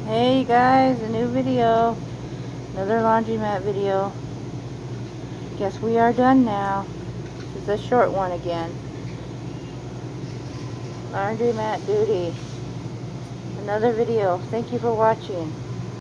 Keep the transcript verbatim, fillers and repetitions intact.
Hey guys, a new video. Another laundromat video. Guess we are done now. This is a short one again. Laundromat duty. Another video. Thank you for watching.